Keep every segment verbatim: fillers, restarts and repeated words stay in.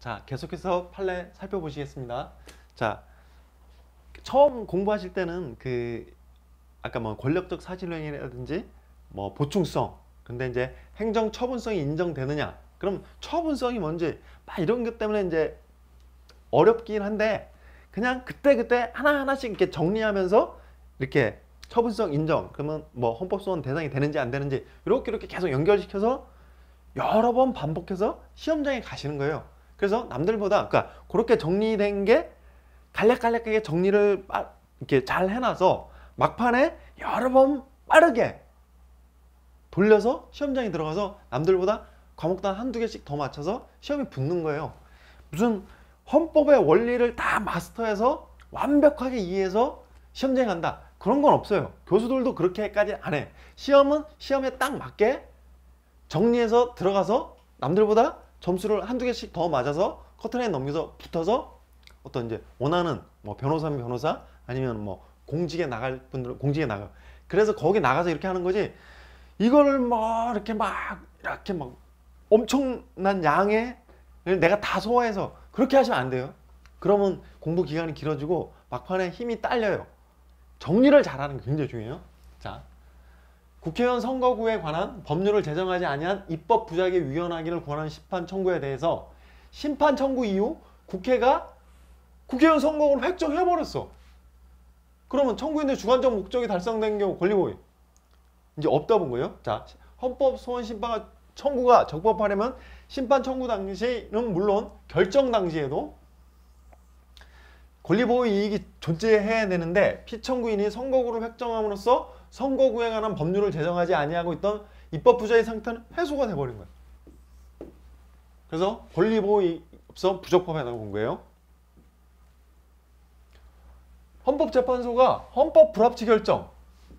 자, 계속해서 판례 살펴보시겠습니다. 자, 처음 공부하실 때는 그 아까 뭐 권력적 사실행위라든지 뭐 보충성, 근데 이제 행정 처분성이 인정되느냐, 그럼 처분성이 뭔지 막 이런 것 때문에 이제 어렵긴 한데 그냥 그때그때 하나하나씩 이렇게 정리하면서 이렇게 처분성 인정, 그러면 뭐 헌법소원 대상이 되는지 안 되는지 이렇게 이렇게 계속 연결시켜서 여러 번 반복해서 시험장에 가시는 거예요. 그래서 남들보다 그러니까 그렇게 정리된 게 간략간략하게 정리를 이렇게 잘 해놔서 막판에 여러 번 빠르게 돌려서 시험장에 들어가서 남들보다 과목당 한두 개씩 더 맞춰서 시험이 붙는 거예요. 무슨 헌법의 원리를 다 마스터해서 완벽하게 이해해서 시험장에 간다, 그런 건 없어요. 교수들도 그렇게까지 안 해. 시험은 시험에 딱 맞게 정리해서 들어가서 남들보다 점수를 한두 개씩 더 맞아서 커트라인 넘겨서 붙어서 어떤 이제 원하는 뭐 변호사면 변호사, 아니면 뭐 공직에 나갈 분들은 공직에 나가. 그래서 거기 나가서 이렇게 하는 거지. 이거를 뭐 이렇게 막 이렇게 막 엄청난 양의 내가 다 소화해서 그렇게 하시면 안 돼요. 그러면 공부 기간이 길어지고 막판에 힘이 딸려요. 정리를 잘하는 게 굉장히 중요해요. 자, 국회의원 선거구에 관한 법률을 제정하지 아니한 입법 부작위 위헌하기를 권하는 심판 청구에 대해서 심판 청구 이후 국회가 국회의원 선거구를 획정해버렸어. 그러면 청구인의 주관적 목적이 달성된 경우 권리보호 이제 없다 본 거예요. 자, 헌법 소원 심판 청구가 적법하려면 심판 청구 당시는 물론 결정 당시에도 권리보호 이익이 존재해야 되는데 피청구인이 선거구를 획정함으로써 선거구에 관한 법률을 제정하지 아니하고 있던 입법 부작위 상태는 해소가 돼버린 거예요. 그래서 권리보호에 없어 부적법하다고 본 거예요. 헌법재판소가 헌법 불합치 결정을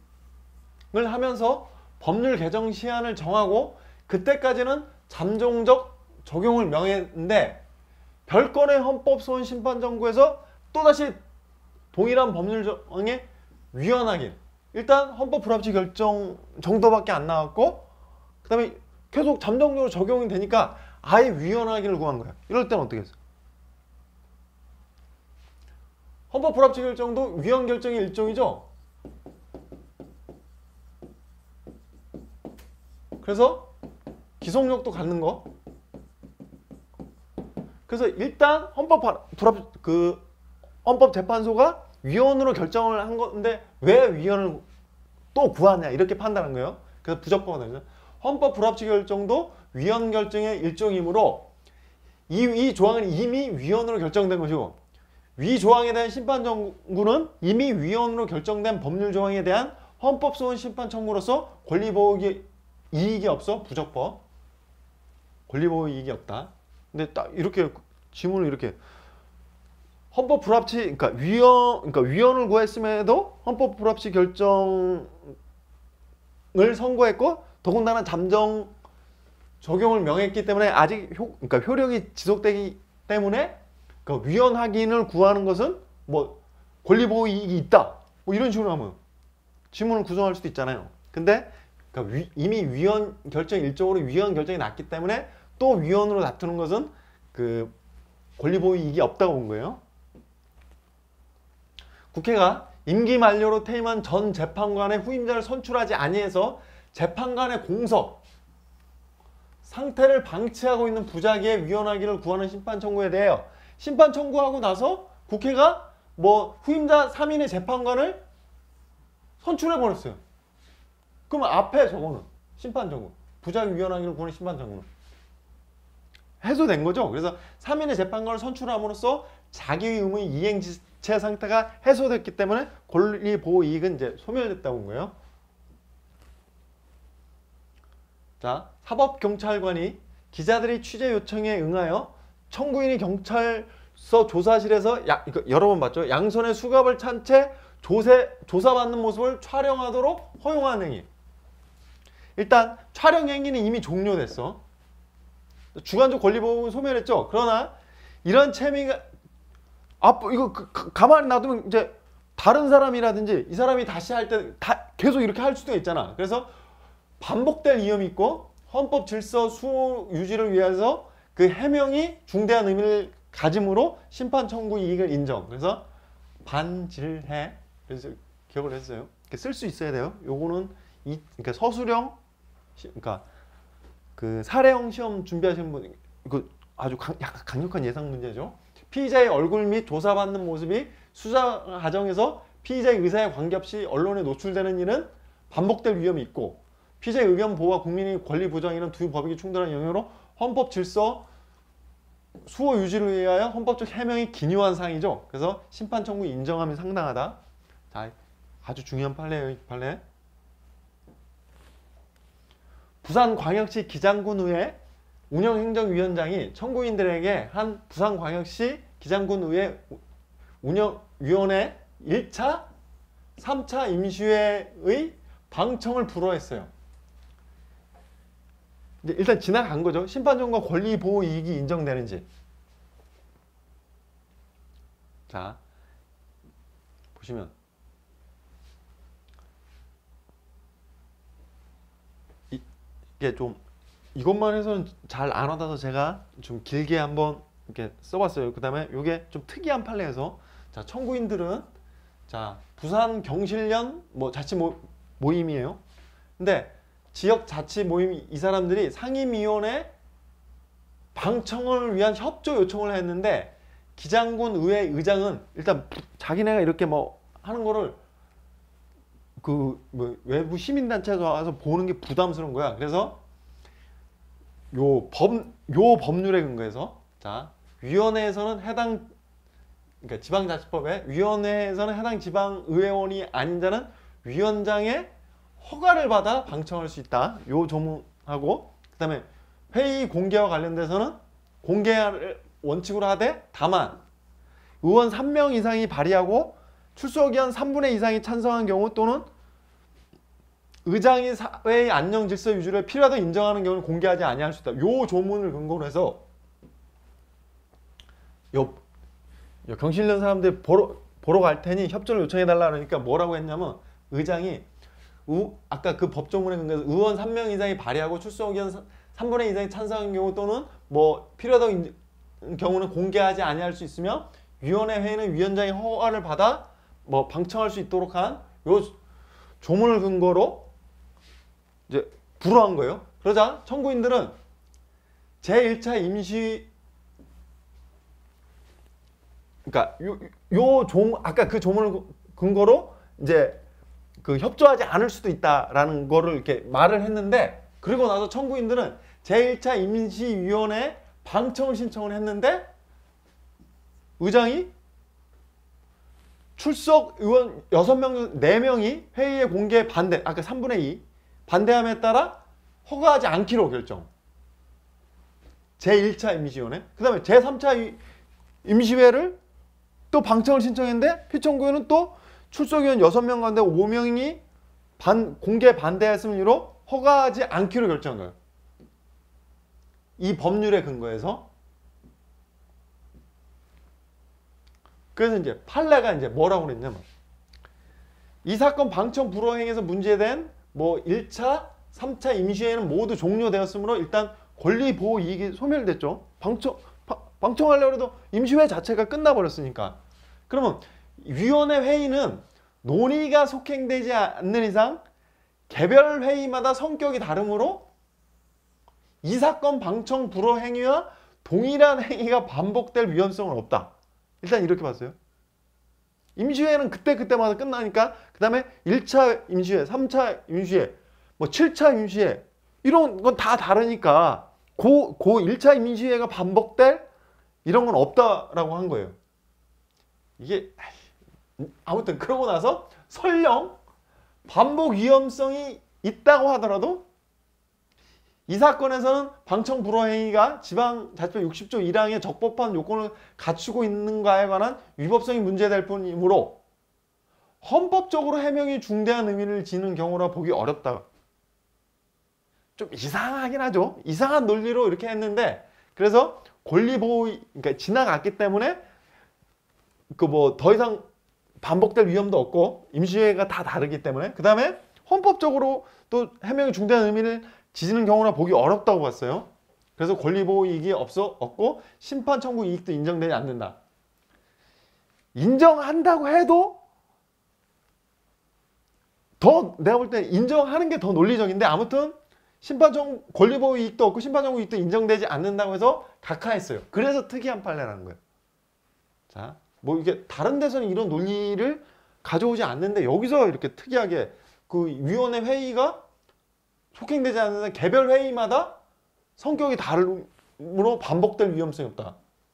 하면서 법률 개정 시한을 정하고 그때까지는 잠정적 적용을 명했는데 별건의 헌법소원 심판 정구에서 또다시 동일한 법률 정에 위헌하긴, 일단 헌법 불합치 결정 정도밖에 안 나왔고 그 다음에 계속 잠정적으로 적용이 되니까 아예 위헌하기를 구한 거야. 이럴 때는 어떻게 했어? 헌법 불합치 결정도 위헌 결정의 일종이죠. 그래서 기속력도 갖는 거. 그래서 일단 헌법 불합 그 헌법재판소가 위헌으로 결정을 한 건데 왜 위헌을 또 구하냐 이렇게 판단한 거예요. 그래서 부적법하다. 헌법 불합치 결정도 위헌 결정의 일종이므로 이, 이 조항은 이미 위헌으로 결정된 것이고 위 조항에 대한 심판 청구는 이미 위헌으로 결정된 법률 조항에 대한 헌법소원 심판 청구로서 권리보호 이익이 없어 부적법. 권리보호 이익이 없다. 근데 딱 이렇게 지문을 이렇게 헌법 불합치, 그러니까 위헌, 그러니까 위헌을 구했음에도 헌법 불합치 결정을 선고했고 더군다나 잠정 적용을 명했기 때문에 아직 효, 그러니까 효력이 지속되기 때문에 그 위헌 확인을 구하는 것은 뭐 권리보호 이익이 있다, 뭐 이런 식으로 하면 지문을 구성할 수도 있잖아요. 근데 그러니까 위, 이미 위헌 결정 일종으로 위헌 결정이 났기 때문에 또 위헌으로 다투는 것은 그 권리보호 이익이 없다고 본 거예요. 국회가 임기 만료로 퇴임한 전 재판관의 후임자를 선출하지 아니해서 재판관의 공석 상태를 방치하고 있는 부작위에 위헌하기를 구하는 심판 청구에 대하여 심판 청구하고 나서 국회가 뭐 후임자 삼 인의 재판관을 선출해 버렸어요. 그러면 앞에 저거는 심판 청구, 부작위 위헌하기를 구하는 심판 청구는 해소된 거죠. 그래서 삼 인의 재판관을 선출함으로써 자기 의무의 이행지체 상태가 해소됐기 때문에 권리보호 이익은 이제 소멸됐다고 본 거예요. 자, 사법경찰관이 기자들의 취재 요청에 응하여 청구인이 경찰서 조사실에서 야, 이거 여러 번 봤죠. 양손에 수갑을 찬 채 조세, 조사받는 모습을 촬영하도록 허용한 행위. 일단 촬영 행위는 이미 종료됐어. 주관적 권리보호는 소멸했죠. 그러나 이런 체미가 아 이거 그, 가만히 놔두면 이제 다른 사람이라든지 이 사람이 다시 할 때 다 계속 이렇게 할 수도 있잖아. 그래서 반복될 위험이 있고 헌법 질서 수호 유지를 위해서 그 해명이 중대한 의미를 가짐으로 심판 청구 이익을 인정. 그래서 반질해. 그래서 기억을 했어요. 쓸 수 있어야 돼요. 요거는 이 그러니까 서술형 그러니까 그 사례형 시험 준비하시는 분 이거 아주 강, 약간 강력한 예상 문제죠. 피의자의 얼굴 및 조사받는 모습이 수사 과정에서 피의자의 의사에 관계없이 언론에 노출되는 일은 반복될 위험이 있고 피의자의 의견 보호와 국민의 권리 보장 이런 두 법익이 충돌하는 영역으로 헌법 질서 수호 유지를 위하여 헌법적 해명이 기묘한 사항이죠. 그래서 심판 청구 인정함이 상당하다. 자, 아주 중요한 판례예요. 이 판례. 부산광역시 기장군의회 운영행정위원장이 청구인들에게 한 부산광역시 기장군의회 운영위원회 일 차, 삼 차 임시회의 방청을 불허했어요. 이제 일단 지나간 거죠. 심판정과 권리보호 이익이 인정되는지. 자, 보시면 이, 이게 좀 이것만 해서는 잘 안 와닿아서 제가 좀 길게 한번 이렇게 써봤어요. 그 다음에 이게 좀 특이한 판례에서 자 청구인들은 자 부산 경실련 뭐 자치 모, 모임이에요. 근데 지역 자치 모임 이 사람들이 상임위원회 방청을 위한 협조 요청을 했는데 기장군 의회 의장은 일단 자기네가 이렇게 뭐 하는 거를 그 뭐 외부 시민단체가 와서 보는 게 부담스러운 거야. 그래서 요 법, 요 법률에 근거해서 자 위원회에서는 해당 그러니까 지방자치법에 위원회에서는 해당 지방의회원이 아닌 자는 위원장의 허가를 받아 방청할 수 있다. 요 조문하고 그 다음에 회의 공개와 관련돼서는 공개를 원칙으로 하되 다만 의원 삼 명 이상이 발의하고 출석의원 삼분의 이 이상이 찬성한 경우 또는 의장이 사회의 안녕 질서 유지를 필요하다고 인정하는 경우는 공개하지 아니할 수 있다. 요 조문을 근거로 해서 요, 요 경실련 사람들 보러, 보러 갈 테니 협조를 요청해달라 그러니까 뭐라고 했냐면 의장이 우, 아까 그 법조문에 근거해서 의원 삼 명 이상이 발의하고 출석의원 삼분의 이 이상이 찬성한 경우 또는 뭐 필요하다고 인정, 경우는 공개하지 아니할 수 있으며 위원회 회의는 위원장의 허가를 받아 뭐 방청할 수 있도록 한 요 조문을 근거로 이제 불허한 거예요. 그러자 청구인들은 제일 차 임시 그러니까 요, 요 조, 아까 그 조문을 근거로 이제 그 협조하지 않을 수도 있다라는 거를 이렇게 말을 했는데 그리고 나서 청구인들은 제일 차 임시위원회 방청을 신청을 했는데 의장이 출석 의원 여섯 명 중 네 명이 회의에 공개 반대 아까 삼분의 이 반대함에 따라 허가하지 않기로 결정. 제일 차 임시위원회 그 다음에 제삼 차 임시회를 또 방청을 신청했는데 피청구인은 또 출석위원 여섯 명 가운데 오 명이 반, 공개 반대했음으로 허가하지 않기로 결정한 거예요. 이 법률에 근거해서 그래서 이제 판례가 이제 뭐라고 그랬냐면 이 사건 방청 불허 행위에서 문제된 뭐 일 차, 삼 차 임시회는 모두 종료되었으므로 일단 권리 보호 이익이 소멸됐죠. 방청 바, 방청하려고 해도 임시회 자체가 끝나버렸으니까. 그러면 위원회 회의는 논의가 속행되지 않는 이상 개별 회의마다 성격이 다르므로 이 사건 방청 불허 행위와 동일한 행위가 반복될 위험성은 없다. 일단 이렇게 봤어요. 임시회는 그때그때마다 끝나니까 그 다음에 일 차 임시회, 삼 차 임시회, 뭐 칠 차 임시회 이런 건 다 다르니까 고, 고 일 차 임시회가 반복될 이런 건 없다라고 한 거예요. 이게 아무튼 그러고 나서 설령 반복 위험성이 있다고 하더라도 이 사건에서는 방청 불허 행위가 지방자치법 육십 조 일 항의 적법한 요건을 갖추고 있는가에 관한 위법성이 문제될 뿐이므로 헌법적으로 해명이 중대한 의미를 지닌 경우라 보기 어렵다. 좀 이상하긴 하죠. 이상한 논리로 이렇게 했는데 그래서 권리보호 그러니까 지나갔기 때문에 그 뭐 더 이상 반복될 위험도 없고 임시회가 다 다르기 때문에 그 다음에 헌법적으로 또 해명이 중대한 의미를 지지는 경우나 보기 어렵다고 봤어요. 그래서 권리보호 이익이 없어 없고 심판 청구 이익도 인정되지 않는다. 인정한다고 해도 더 내가 볼 때 인정하는 게 더 논리적인데 아무튼 심판 청구 권리보호 이익도 없고 심판 청구 이익도 인정되지 않는다고 해서 각하했어요. 그래서 특이한 판례라는 거예요. 자, 뭐 이게 다른 데서는 이런 논리를 가져오지 않는데 여기서 이렇게 특이하게 그 위원회 회의가 속행되지 않는 개별 회의마다 성격이 다르므로 반복될 위험성이 없다.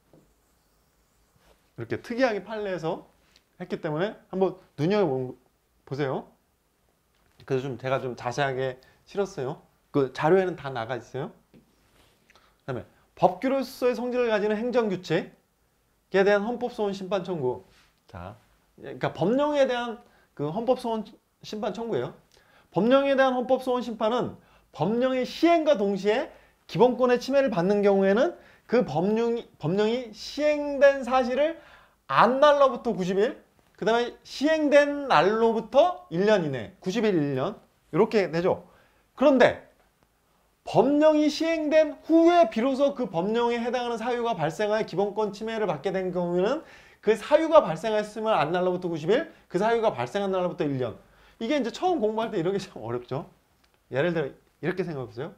이렇게 특이하게 판례해서 했기 때문에 한번 눈여겨보세요. 그래서 좀 제가 좀 자세하게 실었어요. 그 자료에는 다 나가 있어요. 그 다음에 법규로서의 성질을 가지는 행정규칙에 대한 헌법소원 심판 청구. 자, 그러니까 법령에 대한 그 헌법소원 심판 청구예요. 법령에 대한 헌법소원 심판은 법령의 시행과 동시에 기본권의 침해를 받는 경우에는 그 법령이, 법령이 시행된 사실을 안 날로부터 구십 일, 그 다음에 시행된 날로부터 일 년 이내, 구십 일, 일 년 이렇게 되죠. 그런데 법령이 시행된 후에 비로소 그 법령에 해당하는 사유가 발생하여 기본권 침해를 받게 된 경우에는 그 사유가 발생했으면 안 날로부터 구십 일, 그 사유가 발생한 날로부터 일 년. 이게 이제 처음 공부할 때 이런 게 참 어렵죠. 예를 들어 이렇게 생각해 보세요.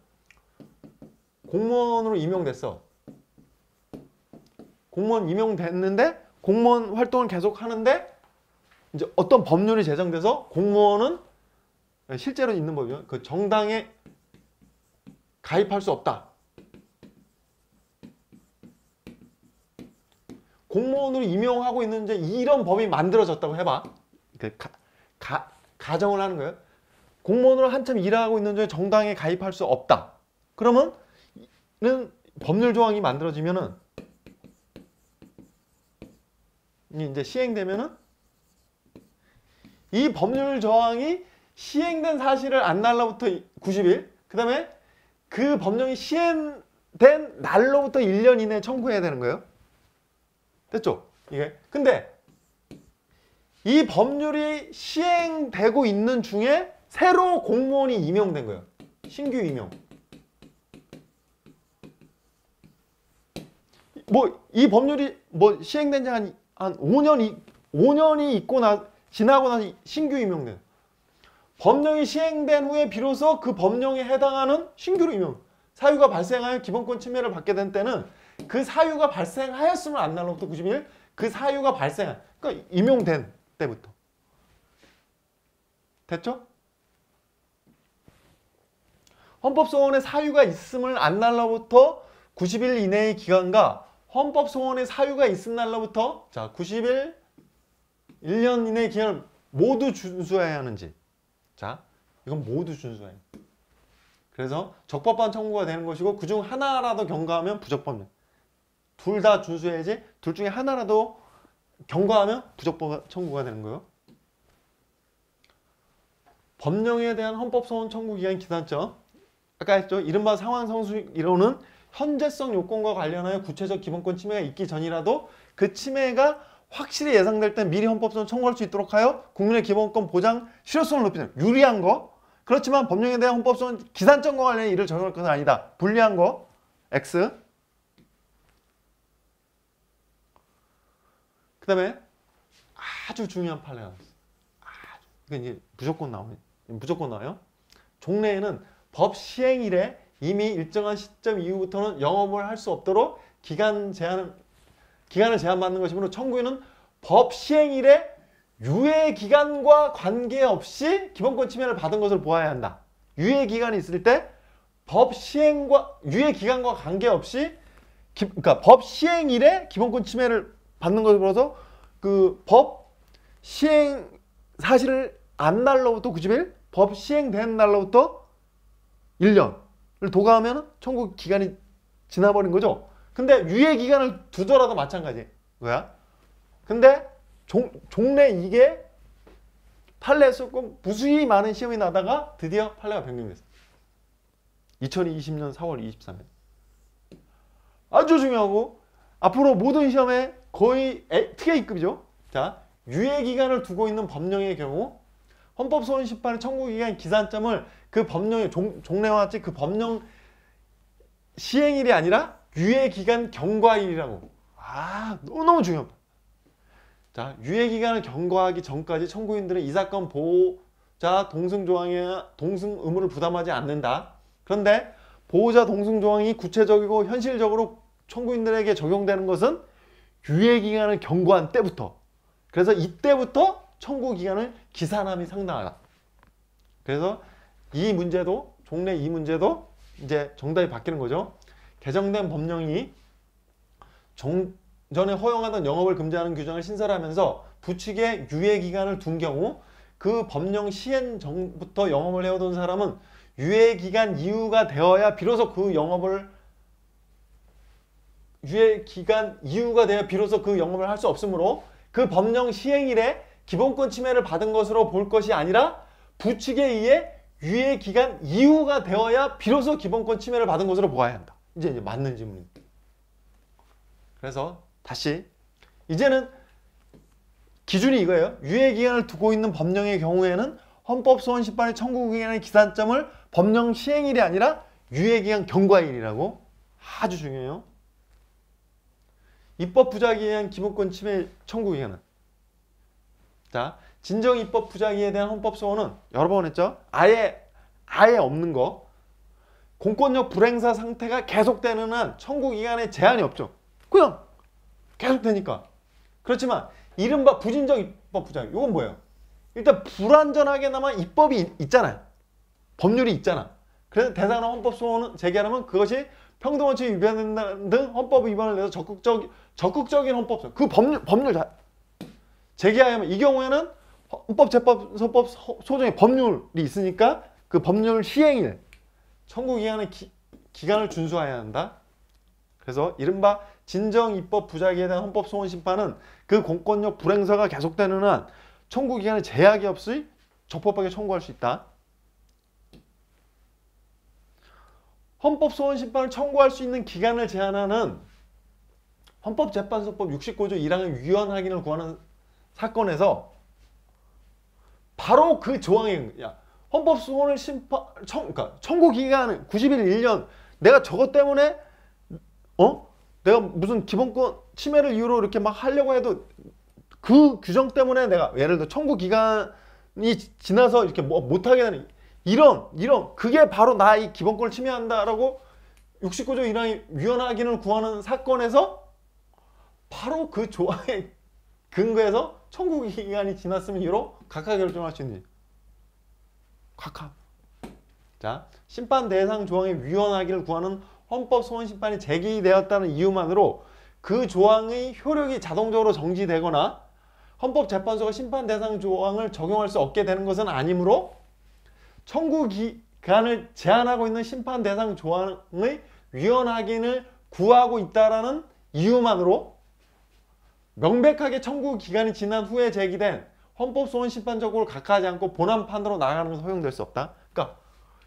공무원으로 임용됐어. 공무원 임용됐는데 공무원 활동을 계속 하는데 이제 어떤 법률이 제정돼서 공무원은 실제로 있는 법이요. 그 정당에 가입할 수 없다. 공무원으로 임용하고 있는데 이런 법이 만들어졌다고 해봐. 그 가, 가, 가정을 하는 거예요. 공무원으로 한참 일하고 있는 중에 정당에 가입할 수 없다. 그러면 는 법률 조항이 만들어지면은 이제 시행되면은 이 법률 조항이 시행된 사실을 안 날로부터 구십 일, 그 다음에 그 법령이 시행된 날로부터 일 년 이내에 청구해야 되는 거예요. 됐죠? 이게. 근데 이 법률이 시행되고 있는 중에 새로 공무원이 임용된 거예요. 신규 임용. 뭐 이 법률이 뭐 시행된 지 한 한 오 년이 오 년이 있고 나 지나고 나서 신규 임용된. 법령이 시행된 후에 비로소 그 법령에 해당하는 신규로 임용. 사유가 발생하여 기본권 침해를 받게 된 때는 그 사유가 발생하였으면 안 날로부터 구십 일, 그 사유가 발생한, 그러니까 임용된 때부터. 됐죠? 헌법소원의 사유가 있음을 안 날로부터 구십 일 이내의 기간과 헌법소원의 사유가 있은 날로부터 자 구십 일, 일 년 이내의 기간을 모두 준수해야 하는지. 자, 이건 모두 준수해야 해요. 그래서 적법한 청구가 되는 것이고 그중 하나라도 경과하면 부적법령. 둘 다 준수해야지 둘 중에 하나라도 경과하면 부적법 청구가 되는 거예요. 법령에 대한 헌법소원 청구 기간 기산점. 아까 했죠. 이른바 상황성수 이론은 현재성 요건과 관련하여 구체적 기본권 침해가 있기 전이라도 그 침해가 확실히 예상될 때 미리 헌법소원 청구할 수 있도록 하여 국민의 기본권 보장 실효성을 높이는 유리한 거. 그렇지만 법령에 대한 헌법소원 기산점과 관련해 이를 적용할 것은 아니다. 불리한 거 X. 그 다음에 아주 중요한 판례가 나왔어요. 아주. 이게 이제 무조건 나오네. 무조건 나와요. 종래에는 법 시행일에 이미 일정한 시점 이후부터는 영업을 할 수 없도록 기간 제한, 기간을 제한받는 것이므로 청구인은 법 시행일에 유예 기간과 관계없이 기본권 침해를 받은 것을 보아야 한다. 유예 기간이 있을 때 법 시행과 유예 기간과 관계없이 기, 그러니까 법 시행일에 기본권 침해를 받는 것을 보아서 그 법 시행 사실을 안 날로부터 구십 일, 법 시행된 날로부터 일 년을 도과하면 청구 기간이 지나버린 거죠. 근데 유예 기간을 두더라도 마찬가지 거야. 근데 종, 종래 이게 판례에서 무수히 많은 시험이 나다가 드디어 판례가 변경됐어. 이천이십 년 사월 이십삼 일. 아주 중요하고 앞으로 모든 시험에 거의 특혜이급이죠. 자, 유예 기간을 두고 있는 법령의 경우 헌법소원 심판의 청구 기간 기산점을 그 법령의 종, 종래와 같이 그 법령 시행일이 아니라 유예기간 경과일이라고. 아, 너무너무 중요합니다. 자, 유예기간을 경과하기 전까지 청구인들은 이 사건 보호자 동승조항이나 동승 의무를 부담하지 않는다. 그런데 보호자 동승조항이 구체적이고 현실적으로 청구인들에게 적용되는 것은 유예기간을 경과한 때부터. 그래서 이때부터 청구기간을 기산함이 상당하다. 그래서 이 문제도, 종래 이 문제도 이제 정답이 바뀌는 거죠. 개정된 법령이 전에 허용하던 영업을 금지하는 규정을 신설하면서 부칙에 유예기간을 둔 경우 그 법령 시행 전부터 영업을 해오던 사람은 유예기간 이후가 되어야 비로소 그 영업을 유예기간 이후가 되어 비로소 그 영업을 할 수 없으므로 그 법령 시행일에 기본권 침해를 받은 것으로 볼 것이 아니라 부칙에 의해 유예기간 이후가 되어야 비로소 기본권 침해를 받은 것으로 보아야 한다. 이제, 이제 맞는 질문입니다. 그래서 다시 이제는 기준이 이거예요. 유예기간을 두고 있는 법령의 경우에는 헌법소원심판의 청구기간의 기산점을 법령 시행일이 아니라 유예기간 경과일이라고. 아주 중요해요. 입법 부작위에 의한 기본권 침해 청구기간은, 자, 진정 입법 부작위에 대한 헌법소원은 여러 번 했죠. 아예 아예 없는 거. 공권력 불행사 상태가 계속되는 한 청구기간에 제한이 없죠. 그냥 계속되니까. 그렇지만 이른바 부진정 입법 부작위, 이건 뭐예요? 일단 불완전하게나마 입법이 있, 있잖아요. 법률이 있잖아. 그래서 대상한 헌법소원을 제기하려면 그것이 평등원칙이 위반된다는 등 헌법 위반을 내서 적극적, 적극적인 헌법소원, 그 법률, 법률 자, 제기하려면 이 경우에는 헌법재판소법 소정의 법률이 있으니까 그 법률 시행일, 청구기간의 기, 기간을 준수해야 한다. 그래서 이른바 진정입법 부작위에 대한 헌법소원심판은 그 공권력 불행사가 계속되는 한 청구기간에 제약이 없이 적법하게 청구할 수 있다. 헌법소원심판을 청구할 수 있는 기간을 제한하는 헌법재판소법 육십구 조 일 항의 위헌 확인을 구하는 사건에서 바로 그 조항에, 야, 헌법소원을 심판, 청, 그러니까 청구기간은 구십 일 일 년, 내가 저것 때문에 어? 내가 무슨 기본권 침해를 이유로 이렇게 막 하려고 해도 그 규정 때문에 내가 예를 들어 청구기간이 지나서 이렇게 뭐 못하게 되는 이런 이런 그게 바로 나 이 기본권을 침해한다라고 육십구 조 일 항의 위헌 확인을 구하는 사건에서 바로 그 조항에 근거해서 청구기간이 지났으면 이유로 각하 결정할 수 있는 각하. 자, 심판 대상 조항의 위헌 확인을 구하는 헌법소원심판이 제기되었다는 이유만으로 그 조항의 효력이 자동적으로 정지되거나 헌법재판소가 심판 대상 조항을 적용할 수 없게 되는 것은 아니므로 청구기간을 제한하고 있는 심판 대상 조항의 위헌 확인을 구하고 있다는 이유만으로 명백하게 청구기간이 지난 후에 제기된 헌법소원심판 적고를 각하하지 않고 본안판으로 나가는 것은 허용될 수 없다. 그러니까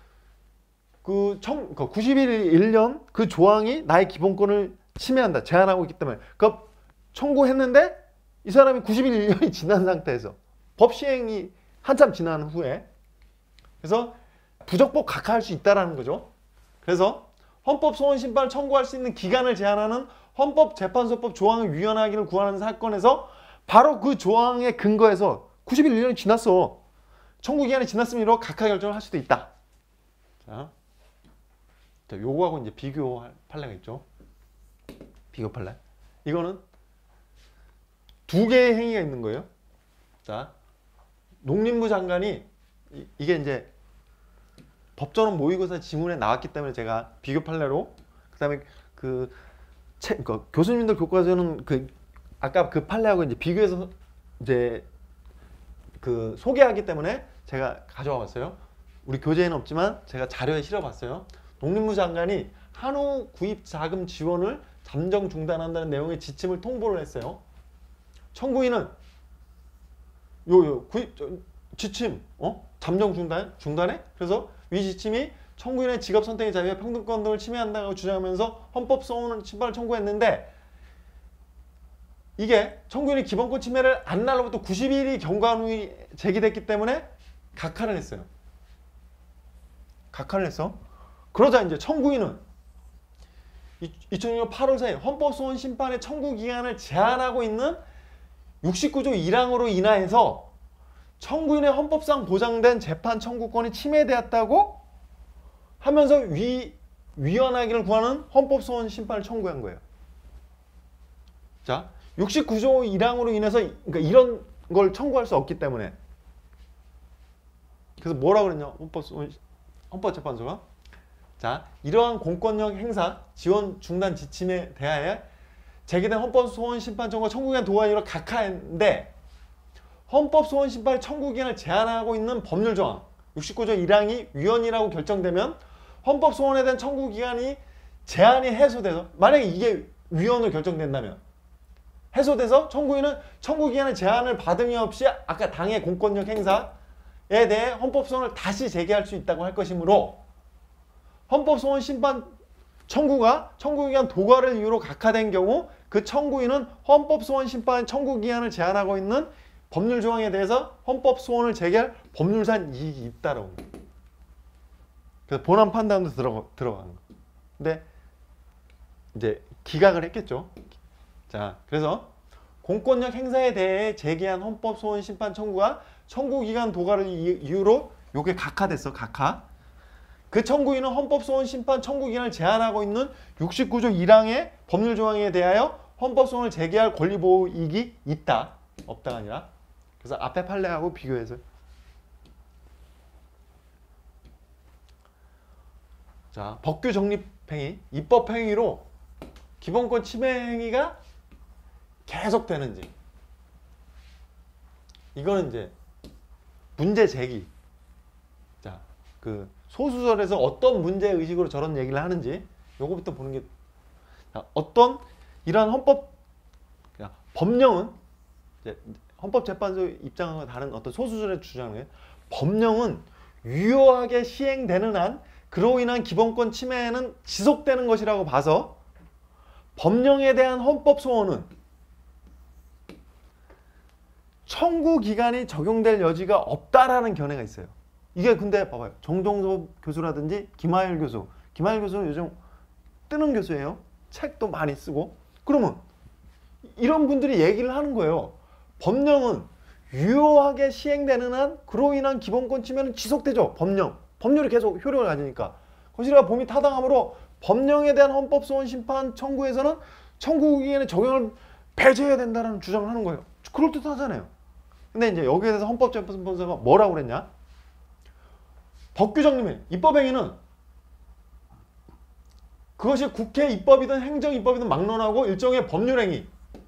그 청, 그 구십 일 일 년 그 조항이 나의 기본권을 침해한다, 제한하고 있기 때문에 그 청구했는데 이 사람이 구십 일 일 년이 지난 상태에서 법 시행이 한참 지난 후에, 그래서 부적법 각하할 수 있다라는 거죠. 그래서 헌법소원심판을 청구할 수 있는 기간을 제한하는 헌법재판소법 조항의 위헌 확인을 구하는 사건에서 바로 그 조항에 근거해서 구십 일 일 년이 지났어. 청구기간이 지났으면 이로 각하 결정을 할 수도 있다. 자, 요거하고 이제 비교 판례가 있죠. 비교 판례. 이거는 두 개의 행위가 있는 거예요. 자, 농림부 장관이 이, 이게 이제 법전원 모의고사 지문에 나왔기 때문에 제가 비교 판례로, 그다음에 그 체, 그러니까 교수님들 교과서는 그 아까 그 판례하고 이제 비교해서 이제 그 소개하기 때문에 제가 가져와 봤어요. 우리 교재에는 없지만 제가 자료에 실어봤어요. 농림부 장관이 한우 구입 자금 지원을 잠정 중단한다는 내용의 지침을 통보를 했어요. 청구인은 요요 구입 지침 어 잠정 중단 중단해? 그래서 위 지침이 청구인의 직업 선택의 자유와 평등권 등을 침해한다고 주장하면서 헌법소원 심판을 청구했는데, 이게 청구인이 기본권 침해를 안 날로부터 구십 일이 경과한 후에 제기됐기 때문에 각하를 했어요. 각하를 했어. 그러자 이제 청구인은 이천육 년 팔월 사일 헌법소원 심판의 청구 기간을 제한하고 있는 육십구 조 일 항으로 인하여서 청구인의 헌법상 보장된 재판 청구권이 침해되었다고 하면서 위, 위헌하기를 구하는 헌법소원 심판을 청구한 거예요. 자, 육십구 조 일 항으로 인해서 그러니까 이런 걸 청구할 수 없기 때문에 그래서 뭐라 그랬냐 헌법소원, 헌법재판소가 자, 이러한 공권력 행사 지원 중단 지침에 대하여 제기된 헌법소원 심판 청구가 청구기간 도과이유로 각하인데 헌법소원 심판의 청구기간을 제한하고 있는 법률 조항 육십구 조 일 항이 위헌이라고 결정되면 헌법소원에 대한 청구기간이 제한이 해소돼서 만약에 이게 위헌으로 결정된다면 해소돼서 청구인은 청구기간의 제한을 받음이 없이 아까 당의 공권력 행사에 대해 헌법소원을 다시 제기할 수 있다고 할 것이므로 헌법소원 심판 청구가 청구기간 도과를 이유로 각하된 경우 그 청구인은 헌법소원 심판 청구기간을 제한하고 있는 법률 조항에 대해서 헌법소원을 제기할 법률상 이익이 있다라고. 그래서 본안 판단도 들어가, 들어가는 거. 근데 이제 기각을 했겠죠. 자, 그래서 공권력 행사에 대해 제기한 헌법소원 심판 청구가 청구기간 도과를 이유로 요게 각하됐어. 각하. 그 청구인은 헌법소원 심판 청구기간을 제한하고 있는 육십구 조 일 항의 법률 조항에 대하여 헌법소원을 제기할 권리보호 이익이 있다. 없다가 아니라. 그래서 앞에 판례하고 비교해서. 자, 법규 정립행위, 입법행위로 기본권 침해 행위가 계속되는지. 이거는 이제 문제 제기. 자, 그 소수설에서 어떤 문제의식으로 저런 얘기를 하는지 요거부터 보는 게 자, 어떤 이러한 헌법 법령은 이제 헌법재판소 입장과 다른 어떤 소수설의 주장은 법령은 유효하게 시행되는 한 그로 인한 기본권 침해는 지속되는 것이라고 봐서 법령에 대한 헌법소원은 청구기간이 적용될 여지가 없다라는 견해가 있어요. 이게 근데 봐봐요. 정종섭 교수라든지 김하일 교수. 김하일 교수는 요즘 뜨는 교수예요. 책도 많이 쓰고. 그러면 이런 분들이 얘기를 하는 거예요. 법령은 유효하게 시행되는 한 그로 인한 기본권 침해는 지속되죠. 법령. 법률이 계속 효력을 가지니까. 거시리가 범위 타당하므로 법령에 대한 헌법소원 심판 청구에서는 청구기간의 적용을 배제해야 된다는 주장을 하는 거예요. 그럴듯하잖아요. 근데 이제 여기에 대해서 헌법재판소가 뭐라고 그랬냐? 법규 정립행, 입법행위는 그것이 국회 입법이든 행정 입법이든 막론하고 일종의 법률행위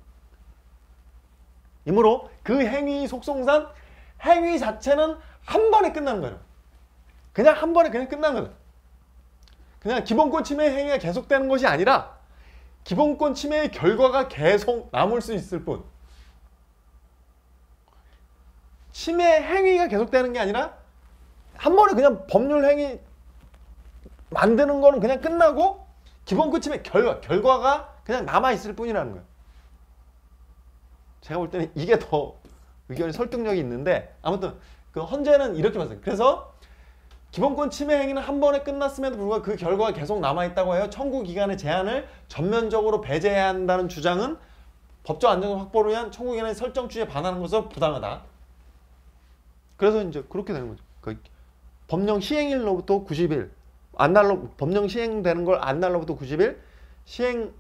이므로 그 행위 속성상 행위 자체는 한 번에 끝나는 거예요. 그냥 한 번에 그냥 끝나는 거예요. 그냥 기본권 침해 행위가 계속되는 것이 아니라 기본권 침해의 결과가 계속 남을 수 있을 뿐 침해 행위가 계속되는 게 아니라 한 번에 그냥 법률 행위 만드는 거는 그냥 끝나고 기본권 침해 결과, 결과가 그냥 남아있을 뿐이라는 거예요. 제가 볼 때는 이게 더 의견이 설득력이 있는데 아무튼 그 헌재는 이렇게 봤어요. 그래서 기본권 침해 행위는 한 번에 끝났음에도 불구하고 그 결과가 계속 남아있다고 해요. 청구기간의 제한을 전면적으로 배제해야 한다는 주장은 법적 안정성 확보를 위한 청구기간의 설정 취지에 반하는 것으로 부당하다. 그래서 이제 그렇게 되는 거죠. 그 법령 시행일로부터 구십 일, 안 날로 법령 시행되는 걸 안 날로부터 구십 일, 시행된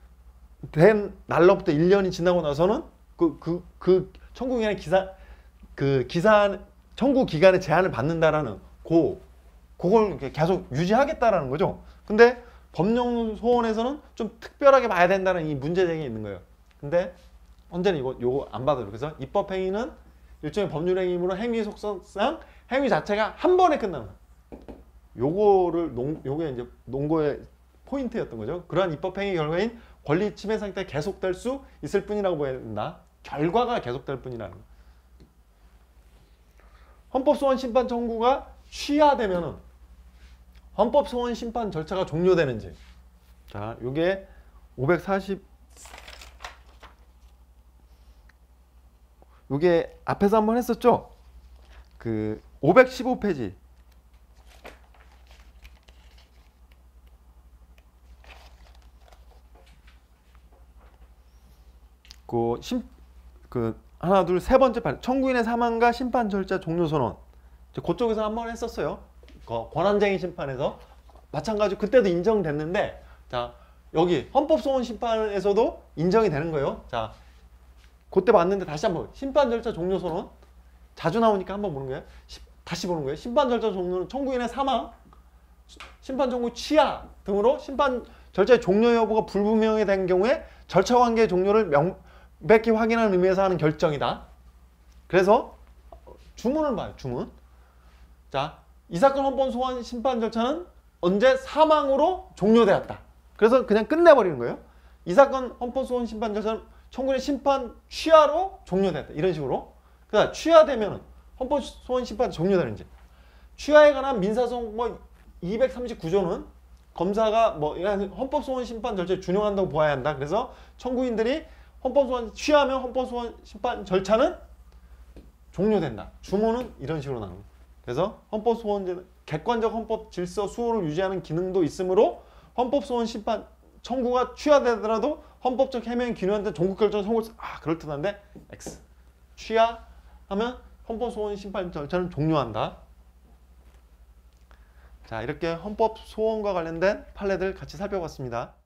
날로부터 일 년이 지나고 나서는 그 그 그 청구기간의 기사 그 기사 청구 기간의 제한을 받는다라는 고 그걸 계속 유지하겠다라는 거죠. 근데 법령 소원에서는 좀 특별하게 봐야 된다는 이 문제 제기가 있는 거예요. 근데 언제는 이거 요거 안 받아요. 그래서 입법 행위는 일종의 법률 행위이므로 행위 속성상 행위 자체가 한 번에 끝나는 거예요. 요거를 농 요게 이제 논거의 포인트였던 거죠. 그러한 입법 행위 결과인 권리 침해 상태가 계속될 수 있을 뿐이라고 봐야 된다. 결과가 계속될 뿐이라는 거예요. 헌법소원 심판 청구가 취하되면은 헌법소원 심판 절차가 종료되는지. 자, 요게 오백사십 요게 앞에서 한번 했었죠? 그 오백십오 페이지. 그, 심, 그 하나 둘 세 번째 판 청구인의 사망과 심판 절차 종료 선언. 이제 그쪽에서 한번 했었어요. 그 권한쟁의 심판에서 마찬가지로 그때도 인정됐는데, 자 여기 헌법소원 심판에서도 인정이 되는 거예요. 자 그때 봤는데 다시 한번 심판 절차 종료 선언 자주 나오니까 한번 보는 거예요. 시, 다시 보는 거예요. 심판 절차 종료는 청구인의 사망, 심판 청구 취하 등으로 심판 절차의 종료 여부가 불분명히 된 경우에 절차 관계의 종료를 명백히 확인하는 의미에서 하는 결정이다. 그래서 주문을 봐요. 주문. 자, 이 사건 헌법 소원 심판 절차는 언제 사망으로 종료되었다. 그래서 그냥 끝내버리는 거예요. 이 사건 헌법 소원 심판 절차는 청구인의 심판 취하로 종료됐다. 이런 식으로. 그러니까 취하되면 헌법 소원 심판 종료되는지. 취하에 관한 민사소송 뭐 이백삼십구 조는 검사가 뭐 이런 헌법 소원 심판 절차에 준용한다고 보아야 한다. 그래서 청구인들이 헌법 소원 취하면 헌법 소원 심판 절차는 종료된다. 주문은 이런 식으로 나옵니다. 그래서 헌법 소원제는 객관적 헌법 질서 수호를 유지하는 기능도 있으므로 헌법 소원 심판 청구가 취하되더라도 헌법적 해명이 기능한데 종국 결정 선고 아 그럴듯한데 X 취하하면 헌법 소원 심판 절차는 종료한다. 자, 이렇게 헌법 소원과 관련된 판례들 같이 살펴봤습니다.